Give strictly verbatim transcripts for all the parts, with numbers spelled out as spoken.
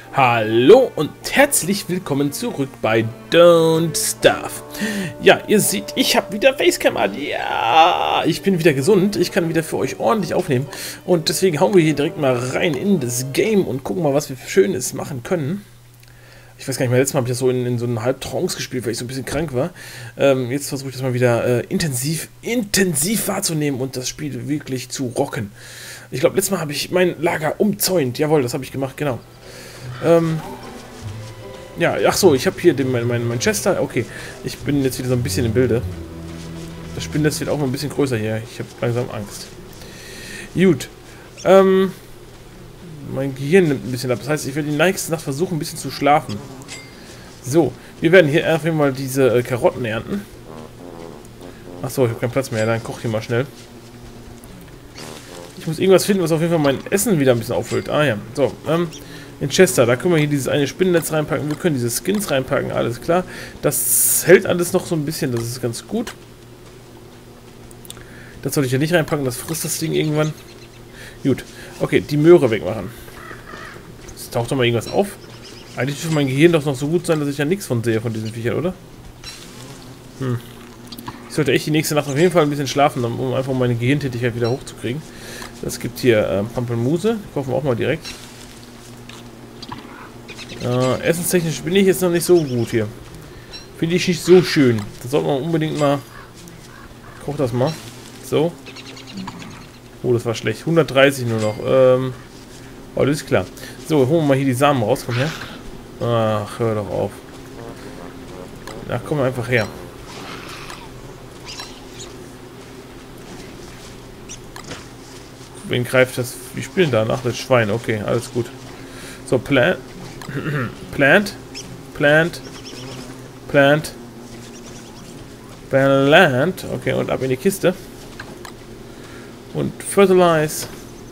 Hallo und herzlich willkommen zurück bei Don't Starve. Ja, ihr seht, ich habe wieder Facecam an. Ja, ich bin wieder gesund. Ich kann wieder für euch ordentlich aufnehmen. Und deswegen hauen wir hier direkt mal rein in das Game und gucken mal, was wir Schönes machen können. Ich weiß gar nicht mehr, letztes Mal habe ich das so in, in so einem Halbtrance gespielt, weil ich so ein bisschen krank war. Ähm, jetzt versuche ich das mal wieder äh, intensiv, intensiv wahrzunehmen und das Spiel wirklich zu rocken. Ich glaube, letztes Mal habe ich mein Lager umzäunt. Jawohl, das habe ich gemacht, genau. Ähm, ja, ach so, ich habe hier den, mein, mein, mein Chester. Okay, ich bin jetzt wieder so ein bisschen im Bilde. Das Spinnennetz wird auch noch ein bisschen größer hier. Ich habe langsam Angst. Gut. Ähm, mein Gehirn nimmt ein bisschen ab. Das heißt, ich werde die nächste Nacht versuchen, ein bisschen zu schlafen. So, wir werden hier einfach mal diese äh, Karotten ernten. Ach so, ich habe keinen Platz mehr. Dann koche ich hier mal schnell. Ich muss irgendwas finden, was auf jeden Fall mein Essen wieder ein bisschen auffüllt. Ah ja, so, ähm... in Chester, da können wir hier dieses eine Spinnennetz reinpacken, wir können diese Skins reinpacken, alles klar. Das hält alles noch so ein bisschen, das ist ganz gut. Das sollte ich ja nicht reinpacken, das frisst das Ding irgendwann. Gut, okay, die Möhre wegmachen. Jetzt taucht doch mal irgendwas auf. Eigentlich dürfte mein Gehirn doch noch so gut sein, dass ich ja nichts von sehe, von diesen Viechern, oder? Hm. Ich sollte echt die nächste Nacht auf jeden Fall ein bisschen schlafen, um einfach meine Gehirntätigkeit wieder hochzukriegen. Das gibt hier äh, Pampelmuse, die kaufen wir auch mal direkt. Äh, essenstechnisch bin ich jetzt noch nicht so gut hier. Finde ich nicht so schön. Da sollte man unbedingt mal... Koch das mal. So. Oh, das war schlecht. hundertdreißig nur noch. Ähm... Oh, das ist klar. So, holen wir mal hier die Samen raus. Komm her. Ach, hör doch auf. Ach, komm einfach her. Wen greift das? Wie spielen da? Ach, das Schwein. Okay, alles gut. So, Plant. Plant. Plant. Plant. Plant. Okay, und ab in die Kiste. Und Fertilize.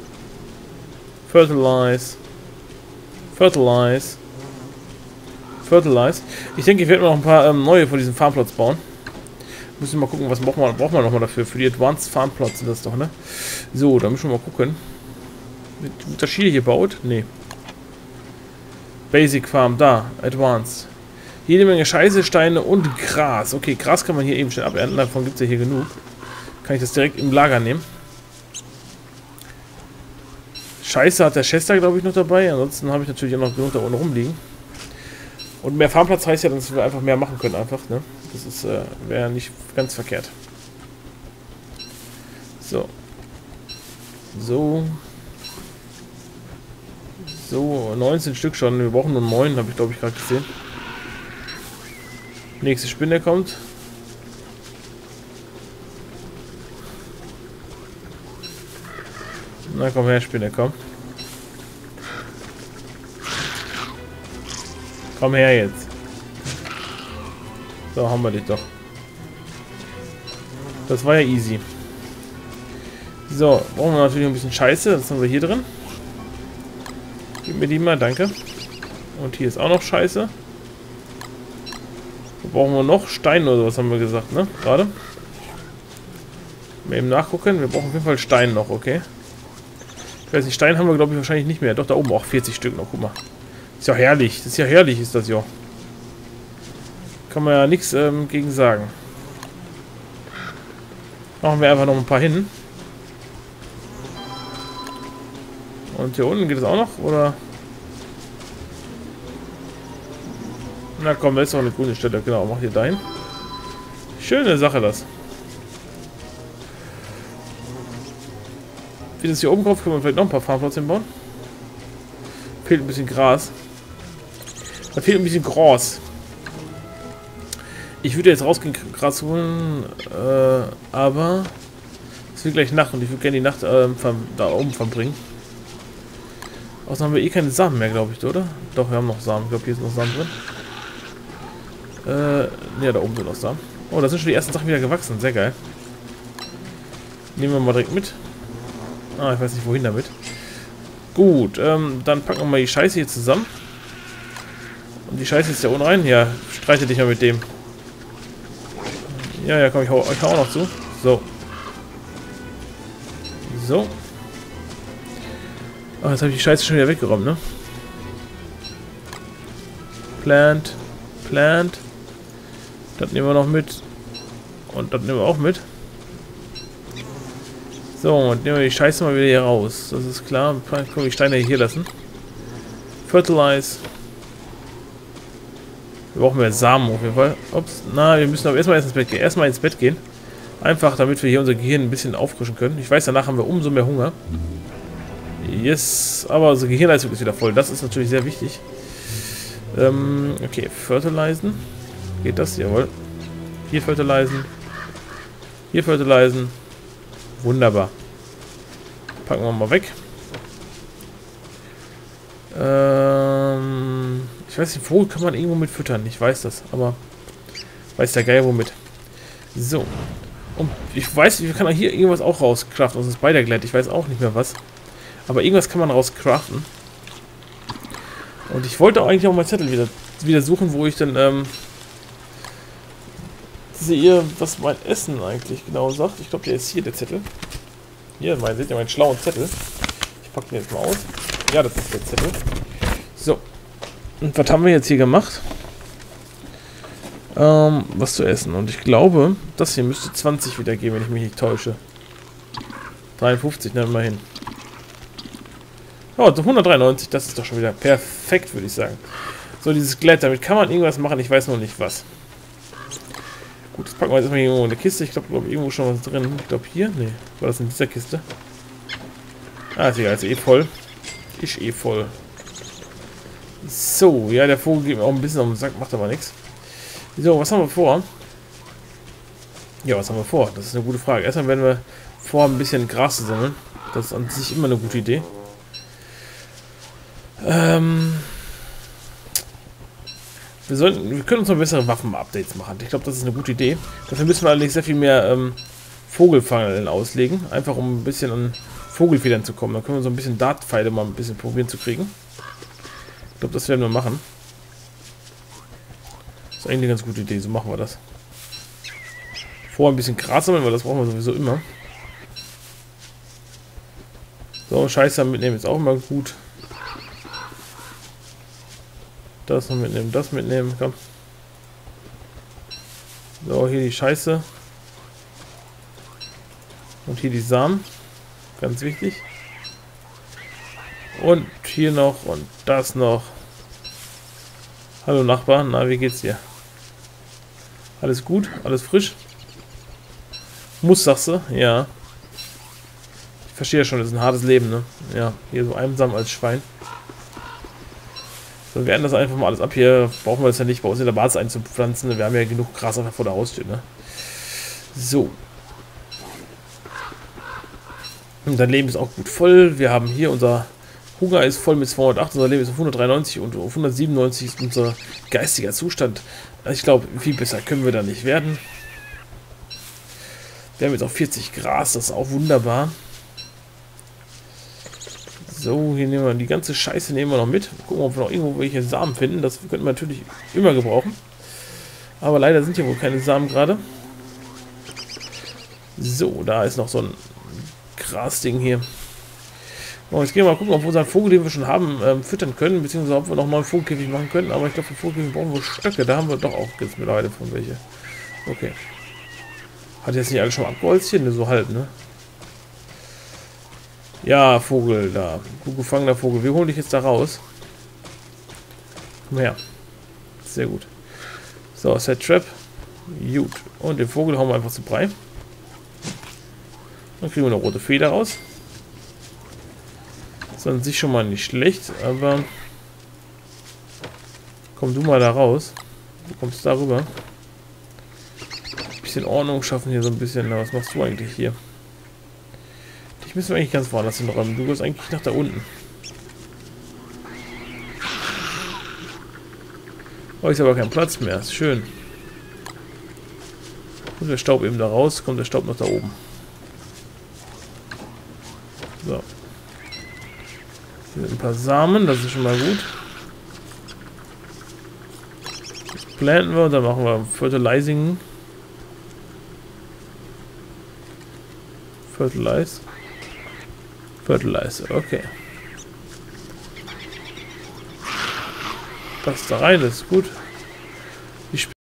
Fertilize. Fertilize. Fertilize. Ich denke, ich werde noch ein paar ähm, neue von diesen Farmplots bauen. Müssen wir mal gucken, was braucht man, braucht man nochmal dafür. Für die Advanced Farmplots sind das doch, ne? So, da müssen wir mal gucken. Wird das Schiele hier baut? Nee. Basic Farm, da, Advanced. Jede Menge Scheiße, Steine und Gras. Okay, Gras kann man hier eben schnell abernten, davon gibt es ja hier genug. Kann ich das direkt im Lager nehmen. Scheiße hat der Chester, glaube ich, noch dabei. Ansonsten habe ich natürlich auch noch genug da unten rumliegen. Und mehr Farmplatz heißt ja, dass wir einfach mehr machen können, einfach, ne? Das ist, äh, wäre nicht ganz verkehrt. So. So. So, neunzehn Stück schon. Wir brauchen nur neun, habe ich glaube ich gerade gesehen. Nächste Spinne kommt. Na komm her, Spinne, komm. Komm her jetzt. So, haben wir dich doch. Das war ja easy. So, brauchen wir natürlich ein bisschen Scheiße. Das haben wir hier drin. Gib mir die mal, danke. Und hier ist auch noch Scheiße. Wo brauchen wir noch? Stein oder sowas haben wir gesagt, ne? Gerade. Mal eben nachgucken. Wir brauchen auf jeden Fall Stein noch, okay? Ich weiß nicht, Stein haben wir glaube ich wahrscheinlich nicht mehr. Doch, da oben auch vierzig Stück noch, guck mal. Ist ja herrlich. Das ist ja herrlich, ist das ja. Kann man ja nichts ähm, gegen sagen. Machen wir einfach noch ein paar hin. Und hier unten geht es auch noch, oder? Na komm, da ist noch eine grüne Stelle. Genau, mach hier dahin. Schöne Sache das. Wie das hier oben drauf, können wir vielleicht noch ein paar Farmplots hinbauen. Fehlt ein bisschen Gras. Da fehlt ein bisschen Gras. Ich würde jetzt rausgehen, Gras holen, äh, aber es wird gleich Nacht und ich würde gerne die Nacht äh, da oben verbringen. Außerdem haben wir eh keine Samen mehr, glaube ich, oder? Doch, wir haben noch Samen. Ich glaube, hier ist noch Samen drin. Äh, ja, da oben sind noch Samen. Oh, da sind schon die ersten Sachen wieder gewachsen. Sehr geil. Nehmen wir mal direkt mit. Ah, ich weiß nicht, wohin damit. Gut, ähm, dann packen wir mal die Scheiße hier zusammen. Und die Scheiße ist ja unten rein. Ja, streite dich mal mit dem. Ja, ja, komm, ich hau, ich hau auch noch zu. So. So. Oh, jetzt habe ich die Scheiße schon wieder weggeräumt, ne? Plant. Plant. Das nehmen wir noch mit. Und das nehmen wir auch mit. So, und nehmen wir die Scheiße mal wieder hier raus. Das ist klar. Können wir die Steine hier lassen. Fertilize. Wir brauchen mehr Samen auf jeden Fall. Ups. Na, wir müssen aber erstmal ins Bett gehen. Erstmal ins Bett gehen. Einfach, damit wir hier unser Gehirn ein bisschen auffrischen können. Ich weiß, danach haben wir umso mehr Hunger. Yes. Aber unsere Gehirnleistung ist wieder voll. Das ist natürlich sehr wichtig. Ähm, okay. Fertilizen. Geht das? Jawohl. Hier fertilizen. Hier fertilizen. Wunderbar. Packen wir mal weg. Ähm, ich weiß nicht, Vogel kann man irgendwo mit füttern. Ich weiß das, aber weiß der Geier womit. So. Und ich weiß, ich kann hier irgendwas auch rauscraften aus dem Spider-Glide. Ich weiß auch nicht mehr was. Aber irgendwas kann man rauscraften. Und ich wollte auch eigentlich auch mal Zettel wieder, wieder suchen, wo ich dann ähm, sehe, was mein Essen eigentlich genau sagt. Ich glaube, der ist hier, der Zettel. Hier, mal seht ihr meinen schlauen Zettel. Ich packe den jetzt mal aus. Ja, das ist der Zettel. So. Und was haben wir jetzt hier gemacht? Ähm, was zu essen. Und ich glaube, das hier müsste zwanzig wieder geben, wenn ich mich nicht täusche. dreiundfünfzig, nehmen wir mal hin. Oh, hundertdreiundneunzig, das ist doch schon wieder perfekt, würde ich sagen. So, dieses Glätt, damit kann man irgendwas machen, ich weiß noch nicht was. Gut, das packen wir jetzt erstmal irgendwo in eine Kiste. Ich glaube, glaub, irgendwo schon was drin. Ich glaube hier. Nee, war das in dieser Kiste? Ah, ist egal, ist eh voll. Ist eh voll. So, ja, der Vogel geht mir auch ein bisschen auf den Sack, macht aber nichts. So, was haben wir vor? Ja, was haben wir vor? Das ist eine gute Frage. Erstmal werden wir vor, ein bisschen Gras zu sammeln. Das ist an sich immer eine gute Idee. Ähm... Wir, sollten, wir können uns noch bessere Waffen-Updates machen. Ich glaube, das ist eine gute Idee. Dafür müssen wir allerdings sehr viel mehr ähm, Vogelfangen auslegen. Einfach um ein bisschen an Vogelfedern zu kommen. Dann können wir so ein bisschen Dartpfeile mal ein bisschen probieren zu kriegen. Ich glaube, das werden wir machen. Das ist eigentlich eine ganz gute Idee. So machen wir das. Vorher ein bisschen Gras sammeln, weil das brauchen wir sowieso immer. So, Scheiße mitnehmen ist auch immer gut. Das noch mitnehmen, das mitnehmen, komm. So, hier die Scheiße. Und hier die Samen. Ganz wichtig. Und hier noch und das noch. Hallo Nachbar, na, wie geht's dir? Alles gut? Alles frisch? Muss, sagst du? Ja. Ich verstehe ja schon, das ist ein hartes Leben, ne? Ja, hier so einsam als Schwein. So, wir werden das einfach mal alles ab. Hier brauchen wir das ja nicht bei uns in der Basis einzupflanzen. Wir haben ja genug Gras einfach vor der Haustür, ne? So. Und dein Leben ist auch gut voll. Wir haben hier unser Hunger ist voll mit zweihundertacht. Unser Leben ist auf hundertdreiundneunzig und auf hundertsiebenundneunzig ist unser geistiger Zustand. Ich glaube, viel besser können wir da nicht werden. Wir haben jetzt auch vierzig Gras. Das ist auch wunderbar. So, hier nehmen wir die ganze Scheiße nehmen wir noch mit. Gucken, ob wir noch irgendwo welche Samen finden. Das könnten wir natürlich immer gebrauchen. Aber leider sind hier wohl keine Samen gerade. So, da ist noch so ein Grasding hier. Und jetzt gehen wir mal gucken, ob wir unseren Vogel, den wir schon haben, ähm, füttern können. Beziehungsweise ob wir noch neuen Vogelkäfig machen können. Aber ich glaube, für Vogelkäfig brauchen wir Stöcke. Da haben wir doch auch jetzt mittlerweile von welche. Okay. Hat jetzt nicht alles schon mal abgeholzt hier? Ne, so halb, ne? Ja, Vogel, da. Gut gefangener Vogel. Wir holen dich jetzt da raus. Komm her. Sehr gut. So, Set Trap. Gut. Und den Vogel hauen wir einfach zu Brei. Dann kriegen wir eine rote Feder raus. Das ist an sich schon mal nicht schlecht, aber... Komm du mal da raus. Du kommst da rüber. Ein bisschen Ordnung schaffen hier so ein bisschen. Na, was machst du eigentlich hier? Ich müssen wir eigentlich ganz woanders hinräumen. Du gehst eigentlich nach da unten. Oh, ist aber kein Platz mehr. Ist schön. Und der Staub eben da raus, kommt der Staub noch da oben. So. Hier sind ein paar Samen, das ist schon mal gut. Das planten wir und dann machen wir Fertilizing. Fertilize. Fertilizer, okay. passt da rein, das ist gut.